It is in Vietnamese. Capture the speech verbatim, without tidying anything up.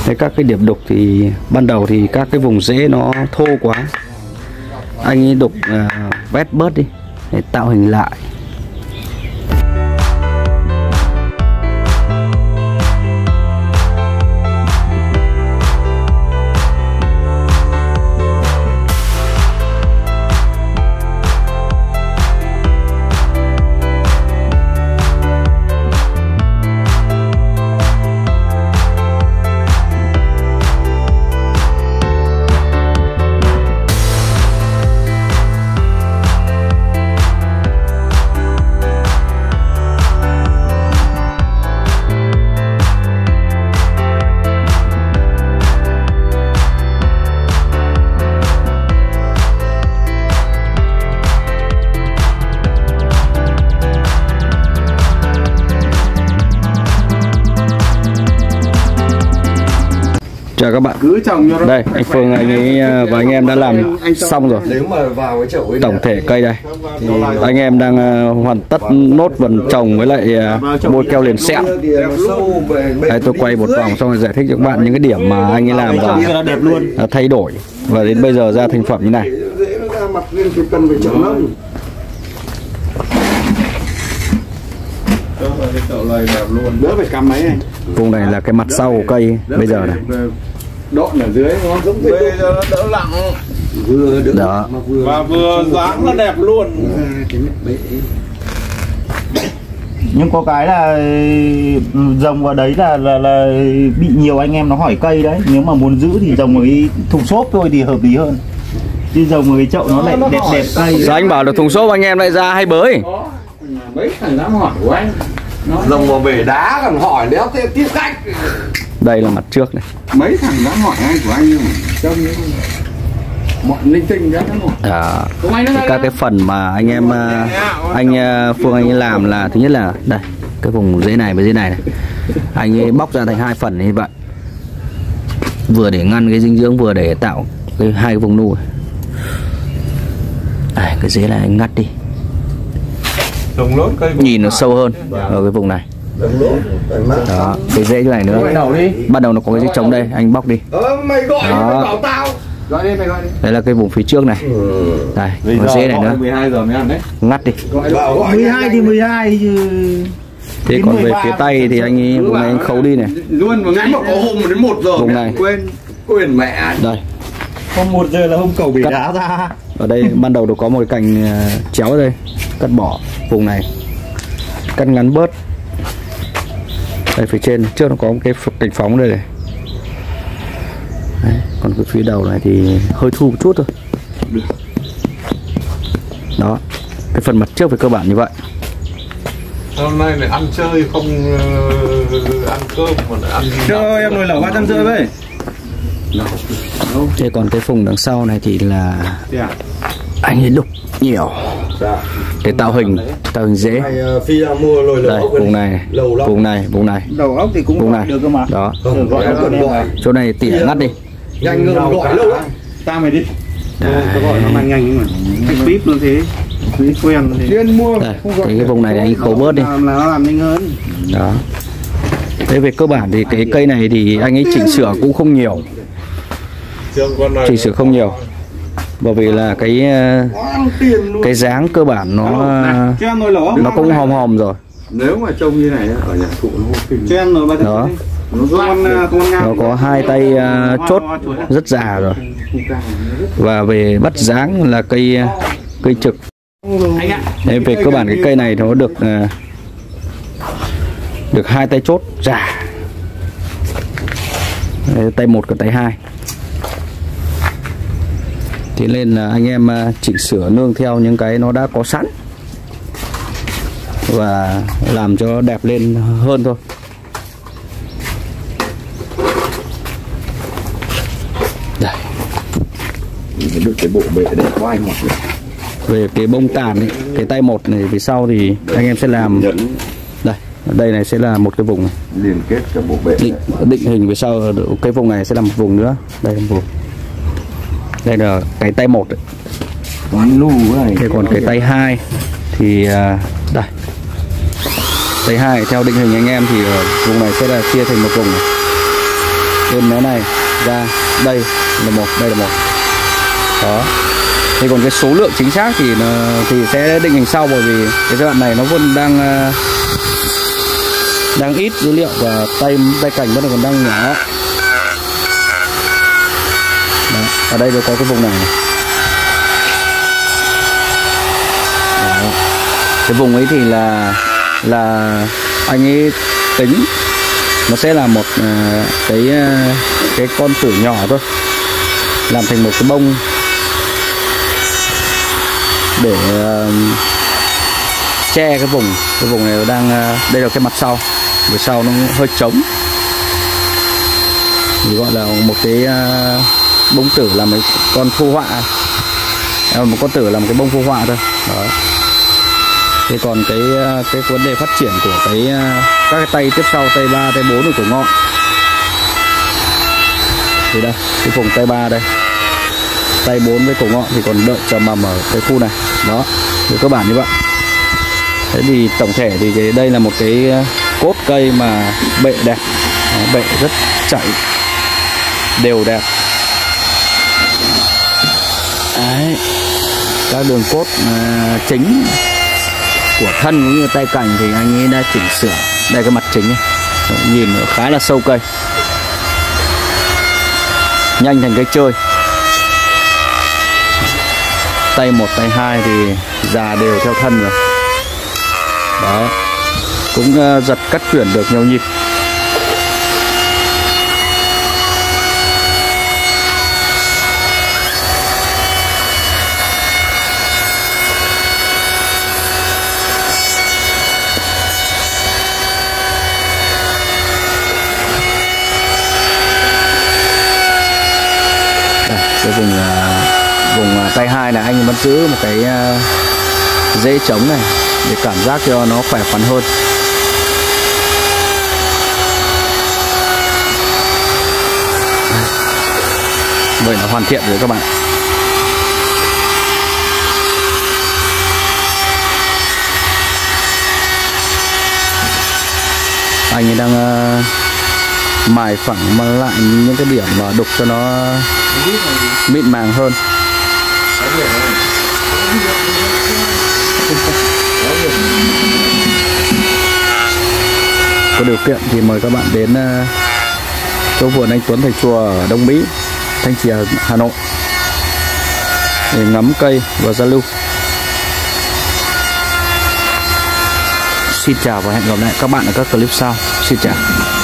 Đấy, các cái điểm đục thì ban đầu thì các cái vùng rễ nó thô quá, anh ấy đục uh, vét bớt đi để tạo hình lại. Chào các bạn. Cứ trồng cho nó. Đây, anh Phương anh ấy và anh em đã làm xong rồi. Nếu mà vào cái chậu ấy tổng thể cây đây thì anh em đang uh, hoàn tất nốt phần trồng với lại uh, bôi keo liền sẹo. Đây, tôi quay một vòng xong rồi giải thích cho các bạn những cái điểm mà anh ấy làm và uh, thay đổi và đến bây giờ ra thành phẩm như này. Vùng này là cái mặt sau của cây bây giờ này. Độn ở dưới nó giống bây giờ nó đỡ lặng, vừa đỡ đó và vừa dáng nó đẹp luôn. Nhưng có cái là dòng vào đấy là, là là bị nhiều anh em nó hỏi cây đấy. Nếu mà muốn giữ thì dòng với thùng xốp thôi thì hợp lý hơn. Chứ dòng với chậu nó lại đẹp đẹp cây. Sao anh bảo được thùng xốp anh em lại ra hay bới? Mấy thằng dám hỏi của anh. Dòng vào bể đá còn hỏi đéo tiếp khách. Đây là mặt trước này. Mấy thằng dám hỏi anh của anh nhưng mà trông như mọi linh tinh đó nó. À, các cái phần mà anh em anh Phương anh ấy làm là thứ nhất là đây cái vùng rễ này với rễ này này anh ấy bóc ra thành hai phần như vậy, vừa để ngăn cái dinh dưỡng vừa để tạo cái hai cái vùng nu. À, cái rễ này anh ngắt đi, nhìn nó sâu hơn ở cái vùng này. Đó, cái rễ như này nữa. Ban đầu nó có cái rễ trống đây, anh bóc đi. Đó. Đây là cái vùng phía trước này. Đây, còn rễ này nữa. Ngắt đi. mười hai thì mười hai chứ. Thế còn về phía tay thì anh ấy, vùng này anh khấu đi này. Luôn mà ngắn mà có hôm đến một giờ. Vùng này. Quên quên mẹ. Đây. Hôm một giờ là hôm cầu bể đá ra. Ở đây ban đầu nó có một cái cành chéo ở đây, cắt bỏ vùng này, cắt ngắn bớt. Đây phía trên trước nó có một cái cành phóng đây này. Đấy, còn cái phía đầu này thì hơi thu một chút thôi. Đó, cái phần mặt trước về cơ bản như vậy. Hôm nay lại ăn chơi không uh, ăn cơm mà lại ăn chơi em nồi lẩu ba trăm rưỡi vậy. Thế còn cái vùng đằng sau này thì là anh ấy đục nhiều để tạo hình tạo hình dễ. Đây, vùng này vùng này vùng này đầu ốc thì cũng vùng này được cơ mà. Đó, chỗ này tỉa ngắt đi, nhanh hơn gọi lâu ta mày đi. Tôi gọi nó mang nhanh nhưng mà bíp luôn thế quen thế. Chuyên mua đây, cái, cái vùng này anh khấu bớt đi là nó làm nhanh hơn. Đó. Thế về cơ bản thì cái cây này thì anh ấy chỉnh sửa cũng không nhiều, chỉnh sửa không nhiều, bởi vì là cái cái dáng cơ bản nó nó cũng hòm hòm rồi. Nếu mà trông như này ở nhà cụ nó kinh. Cho em nồi ba trăm Đó, rưỡi. nó có hai tay uh, chốt rất già rồi. Và về bắt dáng là cây cây trực. Đấy, về cơ bản cái cây này nó được uh, được hai tay chốt già. Đấy, tay một và tay hai. Thế nên là anh em uh, chỉnh sửa nương theo những cái nó đã có sẵn và làm cho đẹp lên hơn thôi. Đây, cái bộ bể để có anh mặc. về cái bông tàn ấy, cái tay một này phía sau thì anh em sẽ làm đây, đây này sẽ là một cái vùng này. Liên kết cái bộ bể định, định hình phía sau cái vùng này sẽ là một vùng nữa. Đây là một vùng, đây là cái tay một đấy. Thế còn cái tay hai thì đây, tay hai theo định hình anh em thì vùng này sẽ là chia thành một vùng này. thêm cái này ra, đây là một, đây là một. Đó. Thế còn cái số lượng chính xác thì nó, thì sẽ định hình sau, bởi vì cái giai đoạn này nó vẫn đang đang ít dữ liệu và tay tay cảnh vẫn còn đang nhỏ. Đó. Ở đây có cái vùng này, này. Đó. Cái vùng ấy thì là là anh ấy tính nó sẽ là một uh, cái uh, cái con tử nhỏ thôi, làm thành một cái bông để uh, che cái vùng cái vùng này đang uh, đây là cái mặt sau, phía sau nó hơi trống thì gọi là một cái uh, bông tử, là một con phô họa, uh, một con tử là một cái bông phô họa thôi. Đó. Thế còn cái cái vấn đề phát triển của cái các cái tay tiếp sau, tay ba, tay bốn của ngọn thì đây, cái vùng tay ba đây, tay bốn với cổ ngọn thì còn đợi chờ mầm ở cái khu này. Đó, thì cơ bản như vậy. Thế thì tổng thể thì cái đây là một cái cốt cây mà bệ đẹp, bệ rất chảy đều đẹp. Đấy, các đường cốt uh, chính của thân cũng như tay cành thì anh ấy đã chỉnh sửa. Đây cái mặt chính ấy, nhìn nó khá là sâu cây, nhanh thành cây chơi. Tay một, tay hai thì già đều theo thân rồi. Đó, cũng uh, giật cắt chuyển được nhiều nhịp. Cái vùng vùng tay hai này anh vẫn giữ một cái rễ trống này để cảm giác cho nó khỏe khoắn hơn. Vậy là hoàn thiện rồi các bạn. Anh ấy đang uh, mài phẳng lại những cái điểm mà đục cho nó mịn màng hơn. Có điều kiện thì mời các bạn đến uh, chỗ vườn anh Tuấn thầy chùa ở Đông Mỹ, Thanh Trì, Hà Nội để ngắm cây và giao lưu. Xin chào và hẹn gặp lại các bạn ở các clip sau. Xin chào.